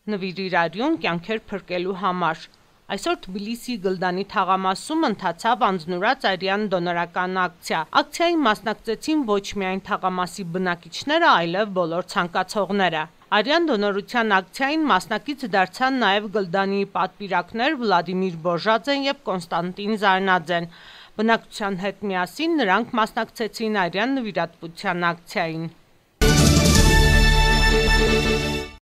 Նվիրիր արյուն, կյանքեր փրկելու համար։ Այսօր Թբիլիսի Գլդանի թաղամասում ընթացավ անձնուրաց արյան դոնորական ակցիա։ Ակցիային մասնակցեցին ոչ միայն թաղամասի բնակիչները, այլև բոլոր ցանկացողները։ Արյան դոնորության ակցիային մասնակից դարձան նաև Գլդանի պատվիրակներ Վլադիմիր Բոժաձեն և Կոնստանտին Զարնաձեն։ Բնակչության հետ միասին նրանք մասնակցեցին արյան նվիրատվության ակցիային։